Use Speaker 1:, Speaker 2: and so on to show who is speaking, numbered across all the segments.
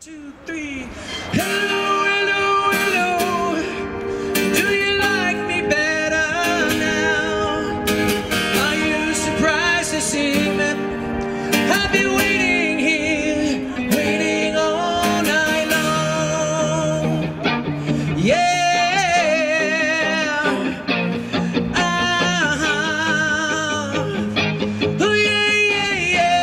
Speaker 1: 2, 3. Hello, hello, hello. Do you like me better now? Are you surprised to see me? I've been waiting here, waiting all night long. Yeah. Oh, yeah,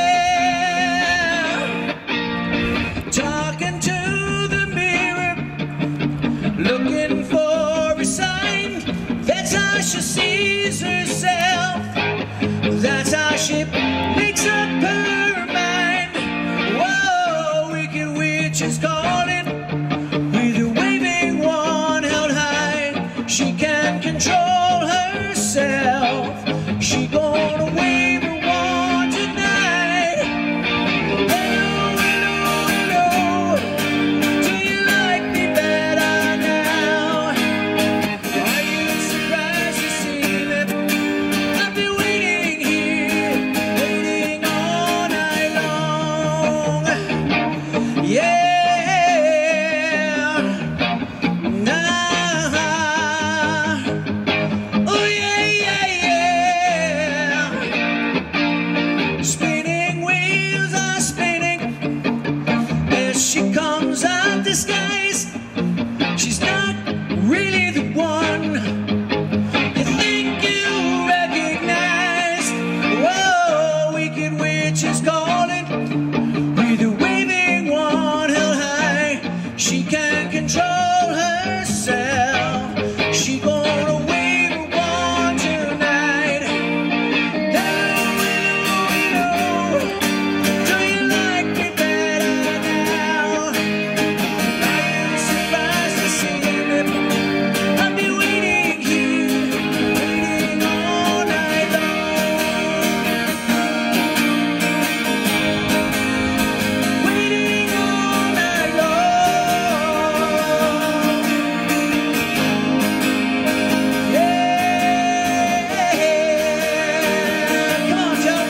Speaker 1: yeah, yeah. Talking to the mirror, looking for a sign. That's how she sees herself. That's how she makes up her mind. Whoa, wicked witch is calling, with a waving wand held high. She can't control herself. She gonna wave a wand tonight. Hello, hello, hello. Do you like me better now? Are you surprised to see me? I've been waiting here, waiting all night long. Yeah. Nah. Oh, yeah, yeah, yeah. Spinning wheels are spinning as she comes out the skies. She's not really the one you think you recognize. Whoa, wicked witch is calling, with a waving wand held high. She can't control herself. She gonna wave a wand tonight. Hello, hello, hello. Do you like me better now? Are you surprised to see me? I've been waiting here, waiting all night long. Waiting all night long. Yeah. Come on, Joe.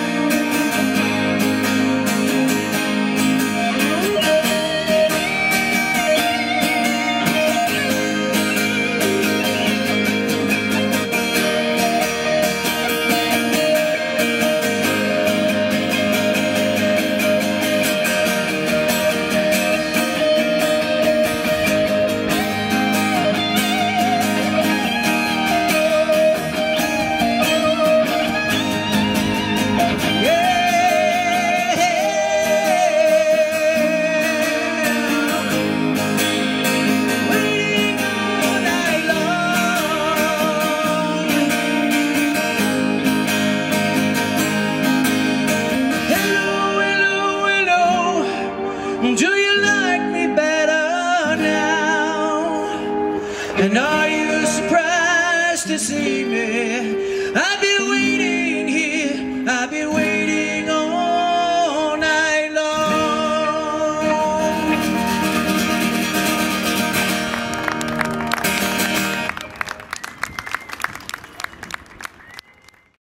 Speaker 1: Waiting all night long. Hello, hello, hello. Do you like me better now? And are you surprised to see me? I've been waiting